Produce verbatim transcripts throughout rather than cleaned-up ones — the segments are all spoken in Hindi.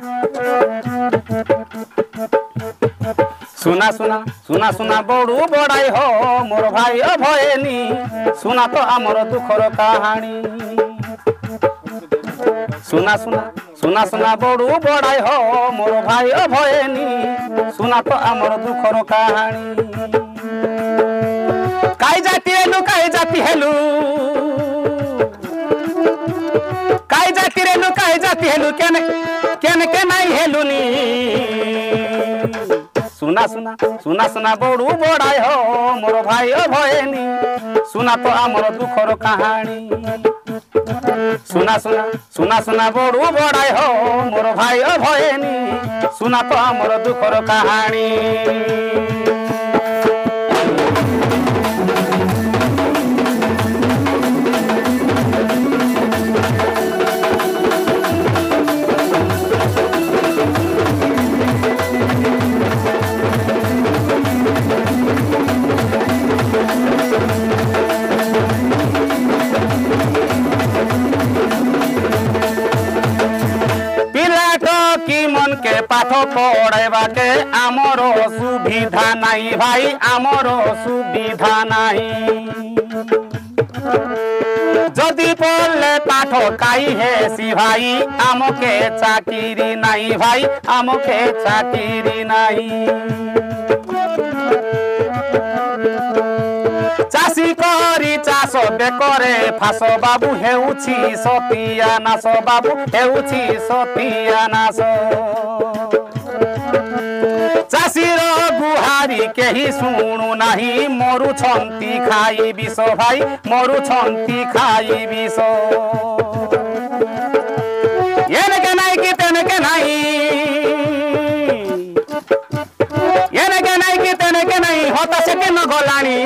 सुना सुना सुना सुना बड़ू बड़ाई हो मोर भाई अभयनी सुना तो आमर दुखर कहानी सुना सुना सुना सुना बड़ू बड़ाई हो मोर भाई अभयनी सुना तो आमर दुखर कहानी काई जाती हेलु काई जाती हेलु काई जाती रेलु काई जाती हेलु केन केन के नहीं हेलुनी सुना सुना सुना सुना बड़ू बड़ाई हो मोर भाई अभयनी सुना तो आमर दुखर कहानी सुना सुना सुना सुना बड़ू बड़ाई हो मोर भाई अभयनी सुना तो आमर दुखर कहानी के पाठ पढ़ाइबा के आमर सुविधा नहीं भाई आमर सुविधा नहीं जदि पढ़ले पाठ काई है सी भाई आमके चाकरी नहीं भाई आमके चाकरी नहीं चाषी करी चाष बेकरे फास बाबू हेउछि सतिया नाश बाबू हेउछि सतिया नाश चाषीर गुहारी केही शुणु नाही मरुछंती खाई विष भाई मरुछंती खाई विष एनके नाई कि तेनके नाई एनके नाई कि तेनके नाई होता से के न गलानी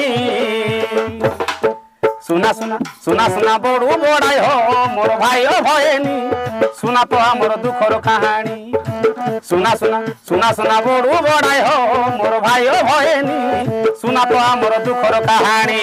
सुना सुना सुना सुना बड़ू बड़ाई हो मोर भाई अभयनी सुना तो आमर दुखर कहानी सुना सुना सुना सुना बड़ू बड़ाई हो मोर भाई अभयनी सुना तो आमर दुखर कहानी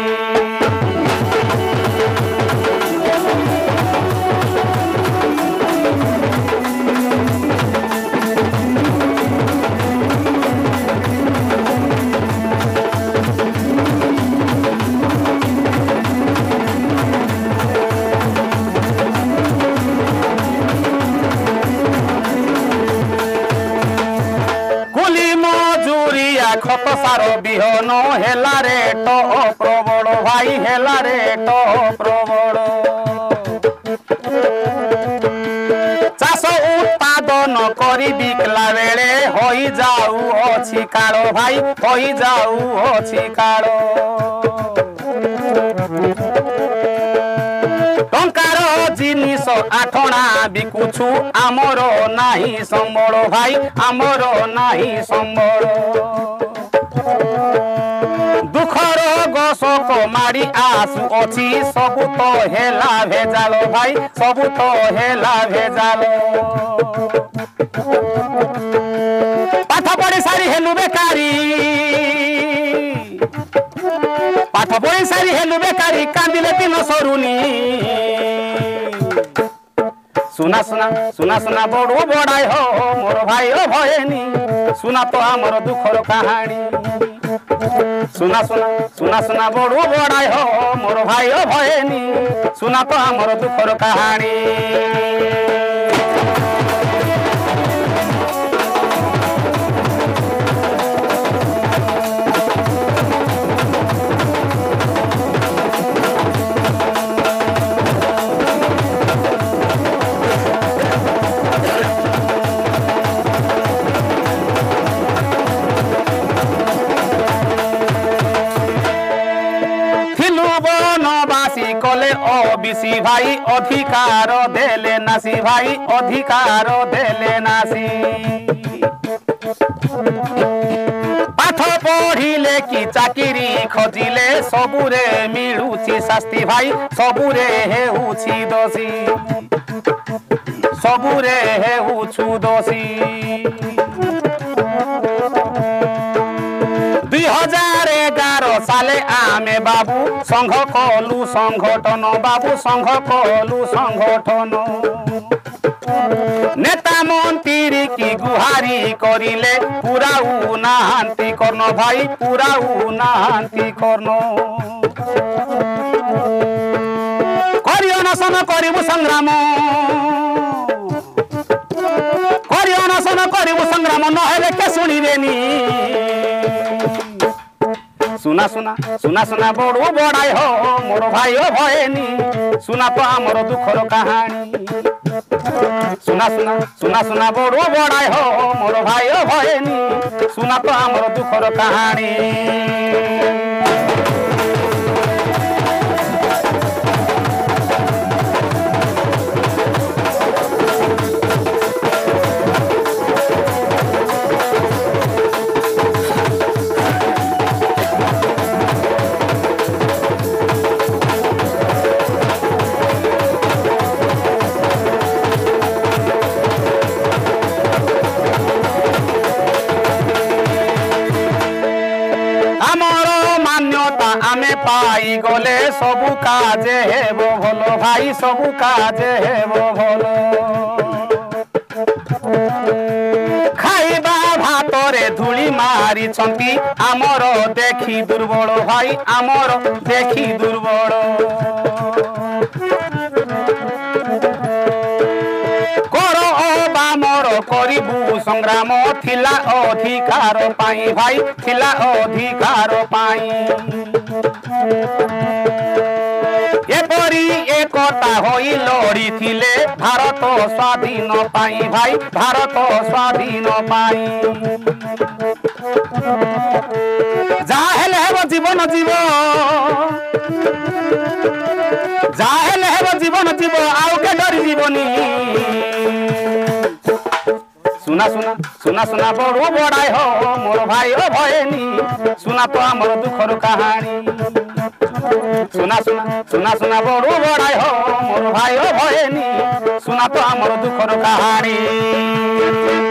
खत सार बिहन हेला रेट प्रबल भाई हेला रेट प्रबल चाष उत्पादन करी बिकला बेले होई जाऊ अछि काल भाई होई जाऊ अछि काल टंकार जिनिस आठना बिकुछु आमर नाही संबल भाई आमर नाही संबल दुखर गसक मारी आसु अछि सबु तो हेला भेजाल भाई सबु तो हेला भेजाल पाठ पढ़ी सारी हेलु बेकारी पाठ पढ़ी सारी हेलु बेकारी कांदिले दिन सरुनी सुना सुना सुना सुना बड़ू बड़ाई हो मोर भाई अभयनी सुना तो आमर दुखर कहानी सुना सुना सुना सुना बड़ू बड़ाई हो मोर भाई अभयनी सुना तो आमर दुखर कहानी ओबीसी भाई अधिकार देले नासी भाई अधिकार देले नासी पाठ पढ़िले कि चाकरी खोजिले सबुरे मिलुछि शास्ति भाई सबुरे हेउछि दोषी सबुरे हेउछु दोषी दुई हजार एगार साले आमे बाबू संघ कलु संगठन बाबू संघ कलु संगठन नेता मंत्री की गुहारी करिले पूरा उनाहांती कर्ण भाई पूरा उनाहांती कर्ण करी अनशन करिबु संग्राम करी अनशन करिबु संग्राम नहेले के सुनिबेनी सुना सुना सुना सुना बड़ू बड़ाई हो मोर भाई ओ भयनी सुना तो आमर दुखर कहानी सुना सुना सुना सुना बड़ू बड़ाई हो मोर भाई ओ भयनी सुना तो आमर दुखर कहानी आमे पाई गले सबु काजे हेबो भलो भाई सबु काजे हेबो भलो खाइबा भातरे धूली मारी छंती आमर देखी दुर्बल भाई आमर देखी दुर्बल कर बामर करिबु संग्राम थिला अधिकार पाई भाई थिला अधिकार पाई एपरी एकता होई लड़ी थिले भारत स्वाधीन पाई भाई भारत स्वाधीन पाई जाहेले हेब जीवन जीव जाहेले हेब जीवन जीव आउ के डरी जीवनी सुना सुना सुना सुना बड़ू बड़ाई हो मोर भाई ओ भयनी सुना तो आमर दुखर कहानी सुना सुना सुना सुना बड़ू बड़ाई हो मोर भाई ओ भयनी सुना तो आमर दुखर कहानी।